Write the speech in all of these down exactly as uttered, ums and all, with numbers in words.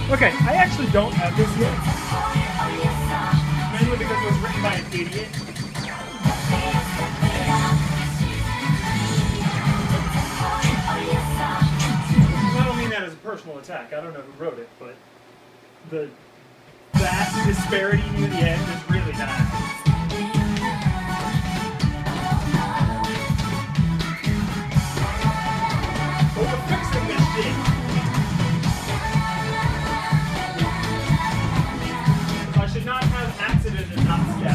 Okay, I actually don't have this yet. Mainly because it was written by an idiot. I don't mean that as a personal attack. I don't know who wrote it, but the vast disparity near the end is really bad. But we're fixing this thing. I should not have accident and not step.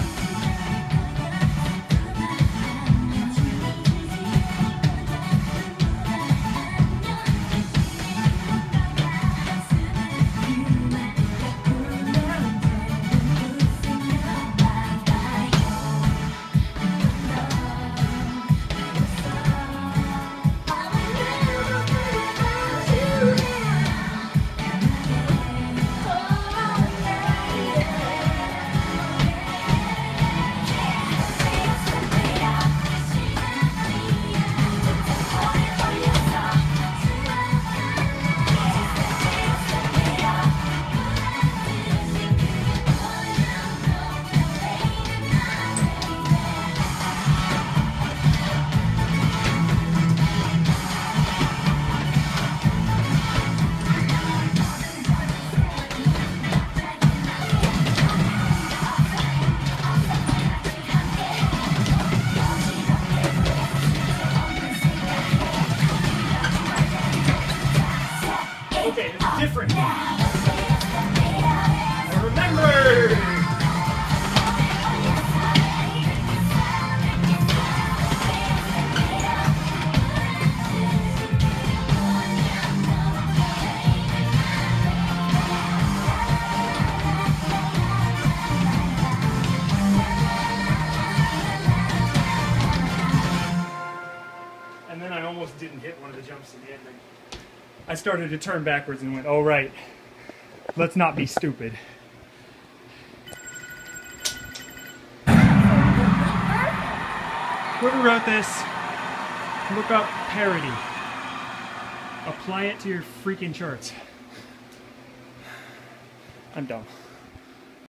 Okay, it's different. I remember! And then I almost didn't hit one of the jumps in the ending. I started to turn backwards and went, oh right, let's not be stupid. Whoever wrote this, look up parody. Apply it to your freaking charts. I'm dumb.